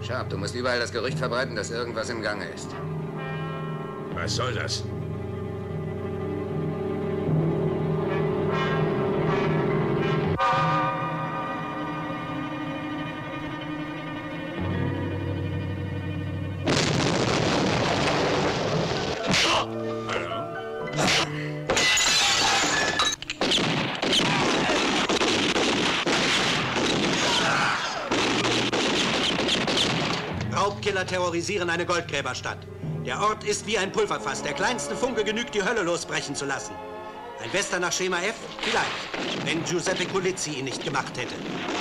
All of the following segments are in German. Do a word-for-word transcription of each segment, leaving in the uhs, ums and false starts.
Sharp, du musst überall das Gerücht verbreiten, dass irgendwas im Gange ist. Was soll das? Raubkiller terrorisieren eine Goldgräberstadt. Der Ort ist wie ein Pulverfass. Der kleinste Funke genügt, die Hölle losbrechen zu lassen. Ein Western nach Schema F? Vielleicht, wenn Giuseppe Colizzi ihn nicht gemacht hätte.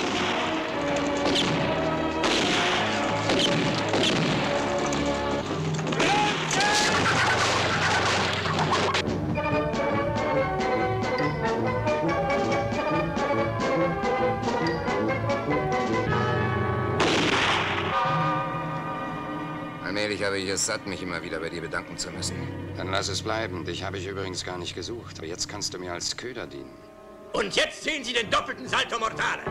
Allmählich habe ich es satt, mich immer wieder bei dir bedanken zu müssen. Dann lass es bleiben. Dich habe ich übrigens gar nicht gesucht. Aber jetzt kannst du mir als Köder dienen. Und jetzt sehen Sie den doppelten Salto Mortale.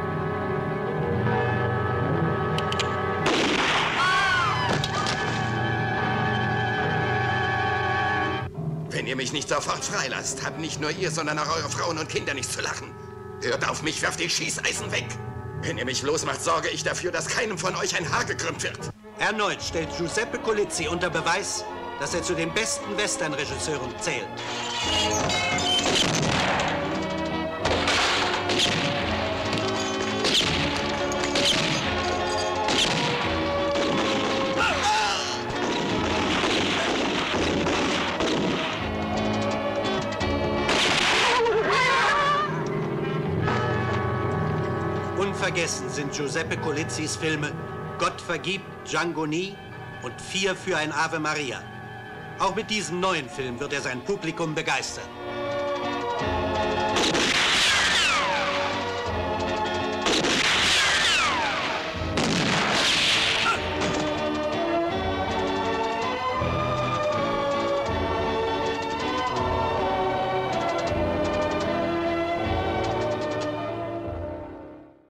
Wenn ihr mich nicht sofort freilasst, habt nicht nur ihr, sondern auch eure Frauen und Kinder nichts zu lachen. Hört auf mich, werft die Schießeisen weg. Wenn ihr mich losmacht, sorge ich dafür, dass keinem von euch ein Haar gekrümmt wird. Erneut stellt Giuseppe Colizzi unter Beweis, dass er zu den besten Western-Regisseuren zählt. Unvergessen sind Giuseppe Colizzis Filme Gott vergibt, Django nie und Vier für ein Ave Maria. Auch mit diesem neuen Film wird er sein Publikum begeistern.